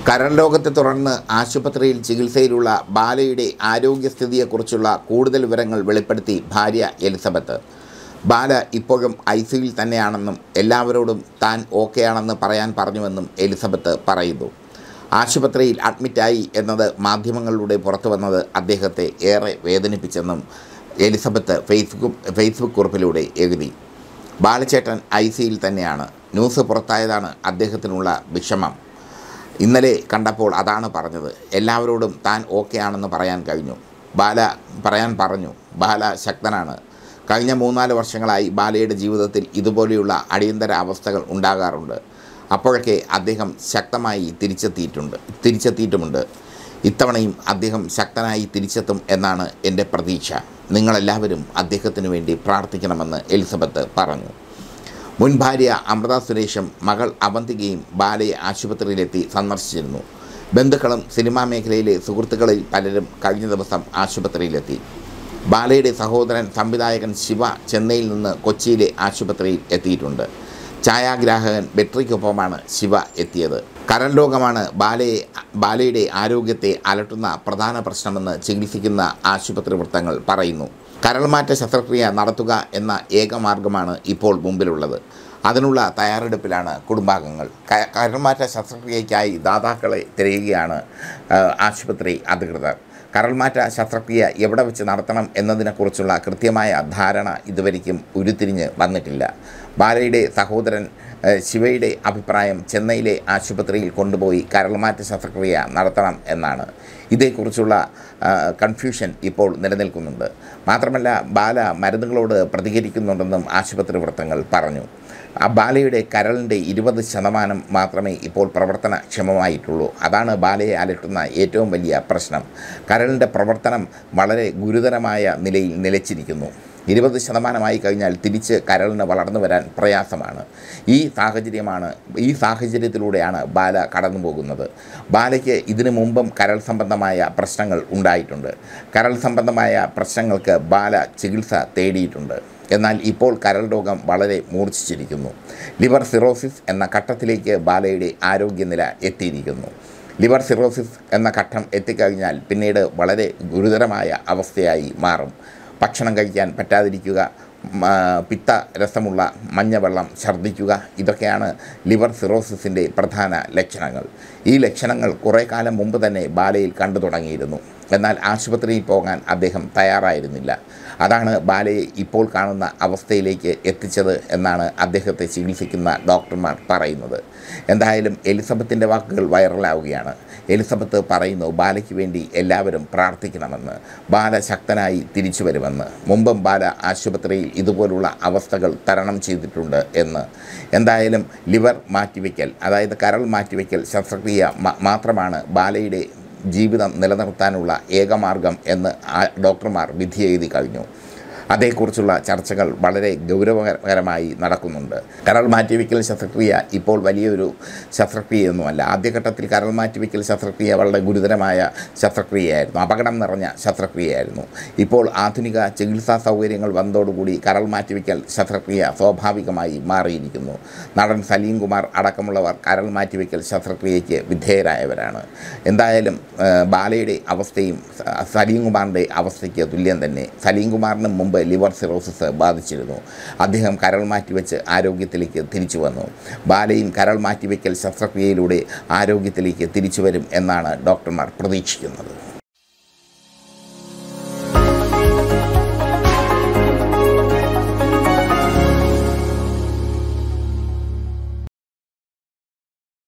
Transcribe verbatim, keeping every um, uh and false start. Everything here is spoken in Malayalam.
കരൾ രോഗത്തെ തുടർന്ന് ആശുപത്രിയിൽ ചികിത്സയിലുള്ള ബാലയുടെ ആരോഗ്യസ്ഥിതിയെക്കുറിച്ചുള്ള കൂടുതൽ വിവരങ്ങൾ വെളിപ്പെടുത്തി ഭാര്യ എലിസബത്ത്. ബാല ഇപ്പോഴും ഐ സിയുയിൽ തന്നെയാണെന്നും എല്ലാവരോടും താൻ ഓക്കെയാണെന്ന് പറയാൻ പറഞ്ഞുവെന്നും എലിസബത്ത് പറയുന്നു. ആശുപത്രിയിൽ അഡ്മിറ്റായി എന്നത് മാധ്യമങ്ങളിലൂടെ പുറത്തു വന്നത് അദ്ദേഹത്തെ ഏറെ വേദനിപ്പിച്ചെന്നും എലിസബത്ത് ഫേസ്ബുക്ക് ഫേസ്ബുക്ക് കുറിപ്പിലൂടെ എഴുതി. ബാലചേട്ടൻ ഐ സിയിൽ തന്നെയാണ്. ന്യൂസ് പുറത്തായതാണ് അദ്ദേഹത്തിനുള്ള വിഷമം. ഇന്നലെ കണ്ടപ്പോൾ അതാണ് പറഞ്ഞത്. എല്ലാവരോടും താൻ ഓക്കെ ആണെന്ന് പറയാൻ കഴിഞ്ഞു. ബാല പറയാൻ പറഞ്ഞു. ബാല ശക്തനാണ്. കഴിഞ്ഞ മൂന്നാല് വർഷങ്ങളായി ബാലയുടെ ജീവിതത്തിൽ ഇതുപോലെയുള്ള അടിയന്തര അവസ്ഥകൾ ഉണ്ടാകാറുണ്ട്. അപ്പോഴൊക്കെ അദ്ദേഹം ശക്തമായി തിരിച്ചെത്തിയിട്ടുണ്ട് തിരിച്ചെത്തിയിട്ടുമുണ്ട് ഇത്തവണയും അദ്ദേഹം ശക്തനായി തിരിച്ചെത്തും എന്നാണ് എൻ്റെ പ്രതീക്ഷ. നിങ്ങളെല്ലാവരും അദ്ദേഹത്തിനു വേണ്ടി പ്രാർത്ഥിക്കണമെന്ന് എലിസബത്ത് പറഞ്ഞു. മുൻ ഭാര്യ അമൃത സുരേഷും മകൾ അവന്തികയും ബാലയെ ആശുപത്രിയിലെത്തി സന്ദർശിച്ചിരുന്നു. ബന്ധുക്കളും സിനിമാ മേഖലയിലെ സുഹൃത്തുക്കളിൽ പലരും കഴിഞ്ഞ ദിവസം ആശുപത്രിയിലെത്തി. ബാലയുടെ സഹോദരൻ സംവിധായകൻ ശിവ ചെന്നൈയിൽ നിന്ന് കൊച്ചിയിലെ ആശുപത്രിയിൽ എത്തിയിട്ടുണ്ട്. ഛായാഗ്രാഹകൻ ബെട്രിക്കൊപ്പമാണ് ശിവ എത്തിയത്. കരൾ രോഗമാണ് ബാലയെ ബാലയുടെ ആരോഗ്യത്തെ അലട്ടുന്ന പ്രധാന പ്രശ്നമെന്ന് ചികിത്സിക്കുന്ന ആശുപത്രി വൃത്തങ്ങൾ പറയുന്നു. കരൾമാറ്റ ശസ്ത്രക്രിയ നടത്തുക എന്ന ഏക മാർഗമാണ് ഇപ്പോൾ മുമ്പിലുള്ളത്. അതിനുള്ള തയ്യാറെടുപ്പിലാണ് കുടുംബാംഗങ്ങൾ. കരൾമാറ്റ ശസ്ത്രക്രിയയ്ക്കായി ദാതാക്കളെ തിരയുകയാണ് ആശുപത്രി അധികൃതർ. കരൾമാറ്റ ശസ്ത്രക്രിയ എവിടെ വെച്ച് നടത്തണം എന്നതിനെക്കുറിച്ചുള്ള കൃത്യമായ ധാരണ ഇതുവരെയ്ക്കും ഉരുത്തിരിഞ്ഞ് വന്നിട്ടില്ല. ബാലയുടെ സഹോദരൻ ശിവയുടെ അഭിപ്രായം ചെന്നൈയിലെ ആശുപത്രിയിൽ കൊണ്ടുപോയി കരൾമാറ്റ ശസ്ത്രക്രിയ നടത്തണം എന്നാണ്. ഇതേക്കുറിച്ചുള്ള കൺഫ്യൂഷൻ ഇപ്പോൾ നിലനിൽക്കുന്നുണ്ട്. മാത്രമല്ല, ബാല മരുന്നുകളോട് പ്രതികരിക്കുന്നുണ്ടെന്നും ആശുപത്രി വൃത്തങ്ങൾ പറഞ്ഞു. ആ ബാലയുടെ കരളിൻ്റെ ഇരുപത് ശതമാനം മാത്രമേ ഇപ്പോൾ പ്രവർത്തനക്ഷമമായിട്ടുള്ളൂ. അതാണ് ബാലയെ അലട്ടുന്ന ഏറ്റവും വലിയ പ്രശ്നം. കരളിൻ്റെ പ്രവർത്തനം വളരെ ഗുരുതരമായ നിലയിൽ നിലച്ചിരിക്കുന്നു. ഇരുപത് ശതമാനമായി കഴിഞ്ഞാൽ തിരിച്ച് കരളിന് വളർന്നു വരാൻ പ്രയാസമാണ്. ഈ സാഹചര്യമാണ് ഈ സാഹചര്യത്തിലൂടെയാണ് ബാല കടന്നു പോകുന്നത്. ബാലയ്ക്ക് ഇതിനു മുമ്പും കരൾ സംബന്ധമായ പ്രശ്നങ്ങൾ ഉണ്ടായിട്ടുണ്ട്. കരൾ സംബന്ധമായ പ്രശ്നങ്ങൾക്ക് ബാല ചികിത്സ തേടിയിട്ടുണ്ട്. എന്നാൽ ഇപ്പോൾ കരൾ രോഗം വളരെ മൂർച്ഛിച്ചിരിക്കുന്നു. ലിവർ സിറോസിസ് എന്ന ഘട്ടത്തിലേക്ക് ബാലയുടെ ആരോഗ്യനില എത്തിയിരിക്കുന്നു. ലിവർ സിറോസിസ് എന്ന ഘട്ടം എത്തിക്കഴിഞ്ഞാൽ പിന്നീട് വളരെ ഗുരുതരമായ അവസ്ഥയായി മാറും. ഭക്ഷണം കഴിക്കാൻ പറ്റാതിരിക്കുക, പിത്ത രസമുള്ള മഞ്ഞവെള്ളം ഛർദ്ദിക്കുക, ഇതൊക്കെയാണ് ലിവർ സിറോസിസിൻ്റെ പ്രധാന ലക്ഷണങ്ങൾ. ഈ ലക്ഷണങ്ങൾ കുറേ കാലം മുമ്പ് തന്നെ ബാലയിൽ കണ്ടു തുടങ്ങിയിരുന്നു. എന്നാൽ ആശുപത്രിയിൽ പോകാൻ അദ്ദേഹം തയ്യാറായിരുന്നില്ല. അതാണ് ബാലയെ ഇപ്പോൾ കാണുന്ന അവസ്ഥയിലേക്ക് എത്തിച്ചത് എന്നാണ് അദ്ദേഹത്തെ ചികിത്സിക്കുന്ന ഡോക്ടർമാർ പറയുന്നത്. എന്തായാലും എലിസബത്തിൻ്റെ വാക്കുകൾ വൈറലാവുകയാണ്. എലിസബത്ത് പറയുന്നു, ബാലയ്ക്ക് വേണ്ടി എല്ലാവരും പ്രാർത്ഥിക്കണമെന്ന്. ബാല ശക്തനായി തിരിച്ചു വരുമെന്ന്. മുമ്പും ബാല ആശുപത്രിയിൽ ഇതുപോലുള്ള അവസ്ഥകൾ തരണം ചെയ്തിട്ടുണ്ട് എന്ന്. എന്തായാലും ലിവർ മാറ്റിവെക്കൽ, അതായത് കരൾ മാറ്റിവെക്കൽ ശസ്ത്രക്രിയ മാത്രമാണ് ബാലയുടെ ജീവിതം നിലനിർത്താനുള്ള ഏകമാർഗം എന്ന് ഡോക്ടർമാർ വിധി എഴുതി കഴിഞ്ഞു. അതേക്കുറിച്ചുള്ള ചർച്ചകൾ വളരെ ഗൗരവകരമായി നടക്കുന്നുണ്ട്. കരൾ മാറ്റിവെക്കൽ ശസ്ത്രക്രിയ ഇപ്പോൾ വലിയൊരു ശസ്ത്രക്രിയയൊന്നുമല്ല. ആദ്യഘട്ടത്തിൽ കരൾ മാറ്റിവെക്കൽ ശസ്ത്രക്രിയ വളരെ ഗുരുതരമായ ശസ്ത്രക്രിയയായിരുന്നു, അപകടം നിറഞ്ഞ ശസ്ത്രക്രിയയായിരുന്നു. ഇപ്പോൾ ആധുനിക ചികിത്സാ സൗകര്യങ്ങൾ വന്നതോടുകൂടി കരൾ മാറ്റിവെക്കൽ ശസ്ത്രക്രിയ സ്വാഭാവികമായി മാറിയിരിക്കുന്നു. നടൻ സലീം കുമാർ അടക്കമുള്ളവർ കരൾ മാറ്റിവെക്കൽ ശസ്ത്രക്രിയയ്ക്ക് വിധേയരായവരാണ്. എന്തായാലും ബാലയുടെ അവസ്ഥയും സലീം കുമാറിൻ്റെ അവസ്ഥയ്ക്ക് തുല്യം തന്നെ. സലീം കുമാറിന് മുമ്പ് ലിവർ സിറോസിസ് ബാധിച്ചിരുന്നു. അദ്ദേഹം കരൾ മാറ്റിവെച്ച് ആരോഗ്യത്തിലേക്ക് തിരിച്ചു വന്നു. ബാലയും കരൾ മാറ്റിവെക്കൽ ശസ്ത്രക്രിയയിലൂടെ ആരോഗ്യത്തിലേക്ക് തിരിച്ചു വരും എന്നാണ് ഡോക്ടർമാർ പ്രതീക്ഷിക്കുന്നത്.